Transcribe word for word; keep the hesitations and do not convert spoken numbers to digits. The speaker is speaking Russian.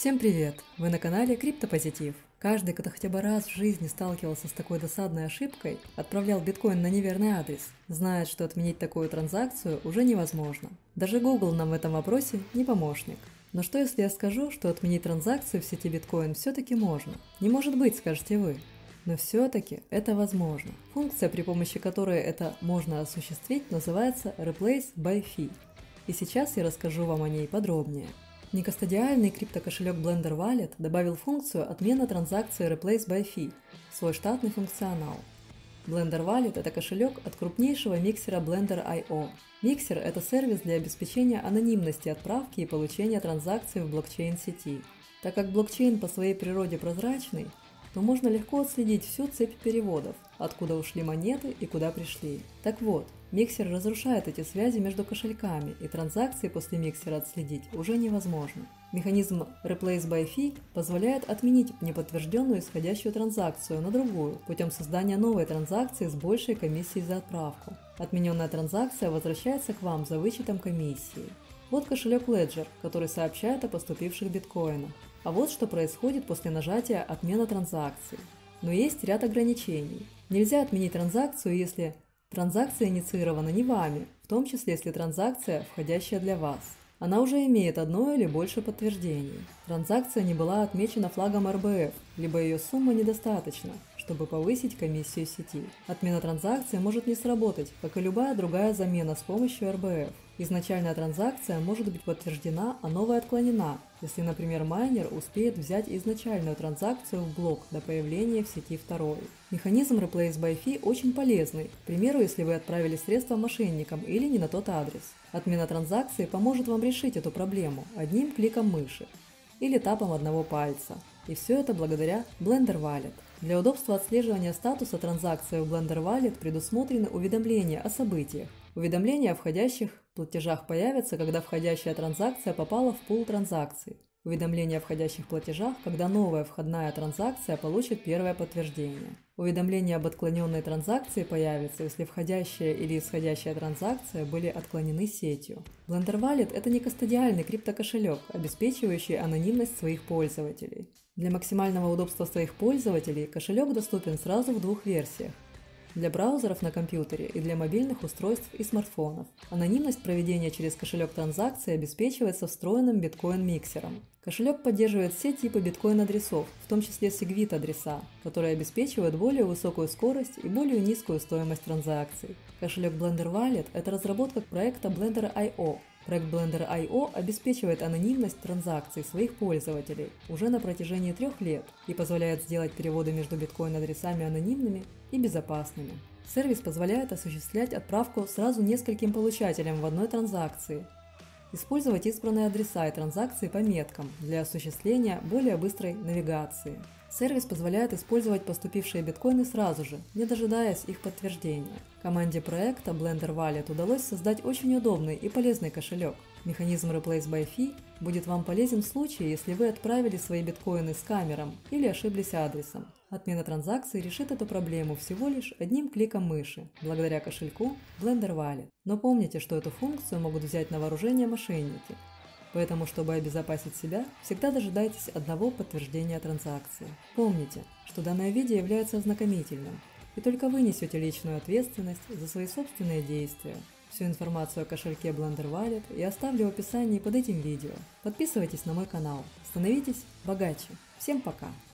Всем привет! Вы на канале Криптопозитив. Каждый, кто хотя бы раз в жизни сталкивался с такой досадной ошибкой, отправлял биткоин на неверный адрес, знает, что отменить такую транзакцию уже невозможно. Даже Google нам в этом вопросе не помощник. Но что если я скажу, что отменить транзакцию в сети биткоин все-таки можно? Не может быть, скажете вы. Но все-таки это возможно. Функция, при помощи которой это можно осуществить, называется Replace by Fee. И сейчас я расскажу вам о ней подробнее. Некастодиальный криптокошелек Blender Wallet добавил функцию отмена транзакции Replace by Fee в свой штатный функционал. Blender Wallet – это кошелек от крупнейшего миксера Blender точка ай о. Миксер – это сервис для обеспечения анонимности отправки и получения транзакций в блокчейн-сети. Так как блокчейн по своей природе прозрачный, то можно легко отследить всю цепь переводов, откуда ушли монеты и куда пришли. Так вот, миксер разрушает эти связи между кошельками, и транзакции после миксера отследить уже невозможно. Механизм Replace by Fee позволяет отменить неподтвержденную исходящую транзакцию на другую путем создания новой транзакции с большей комиссией за отправку. Отмененная транзакция возвращается к вам за вычетом комиссии. Вот кошелек Ledger, который сообщает о поступивших биткоинах. А вот что происходит после нажатия «Отмена транзакции». Но есть ряд ограничений. Нельзя отменить транзакцию, если транзакция инициирована не вами, в том числе если транзакция, входящая для вас. Она уже имеет одно или больше подтверждений. Транзакция не была отмечена флагом эр бэ эф, либо ее сумма недостаточна, чтобы повысить комиссию сети. Отмена транзакции может не сработать, как и любая другая замена с помощью эр бэ эф. Изначальная транзакция может быть подтверждена, а новая отклонена, если, например, майнер успеет взять изначальную транзакцию в блок до появления в сети второй. Механизм Replace by Fee очень полезный, к примеру, если вы отправили средства мошенникам или не на тот адрес. Отмена транзакции поможет вам решить эту проблему одним кликом мыши или тапом одного пальца. И все это благодаря Blender Wallet. Для удобства отслеживания статуса транзакции в Blender Wallet предусмотрены уведомления о событиях. Уведомления о входящих платежах появятся, когда входящая транзакция попала в пул транзакций. Уведомления о входящих платежах, когда новая входная транзакция получит первое подтверждение. Уведомления об отклоненной транзакции появятся, если входящая или исходящая транзакция были отклонены сетью. Blender Wallet – это не кастодиальный криптокошелек, обеспечивающий анонимность своих пользователей. Для максимального удобства своих пользователей кошелек доступен сразу в двух версиях. Для браузеров на компьютере и для мобильных устройств и смартфонов. Анонимность проведения через кошелек транзакции обеспечивается встроенным биткоин-миксером. Кошелек поддерживает все типы биткоин-адресов, в том числе сегвит-адреса, которые обеспечивают более высокую скорость и более низкую стоимость транзакций. Кошелек Blender Wallet – это разработка проекта Blender точка ай о. Проект Blender точка ай о обеспечивает анонимность транзакций своих пользователей уже на протяжении трех лет и позволяет сделать переводы между биткоин-адресами анонимными и безопасными. Сервис позволяет осуществлять отправку сразу нескольким получателям в одной транзакции, использовать избранные адреса и транзакции по меткам для осуществления более быстрой навигации. Сервис позволяет использовать поступившие биткоины сразу же, не дожидаясь их подтверждения. Команде проекта Blender Wallet удалось создать очень удобный и полезный кошелек. Механизм Replace by Fee будет вам полезен в случае, если вы отправили свои биткоины с камером или ошиблись адресом. Отмена транзакции решит эту проблему всего лишь одним кликом мыши, благодаря кошельку Blender Wallet. Но помните, что эту функцию могут взять на вооружение мошенники. Поэтому, чтобы обезопасить себя, всегда дожидайтесь одного подтверждения транзакции. Помните, что данное видео является ознакомительным, и только вы несете личную ответственность за свои собственные действия. Всю информацию о кошельке Blender Wallet я оставлю в описании под этим видео. Подписывайтесь на мой канал, становитесь богаче. Всем пока!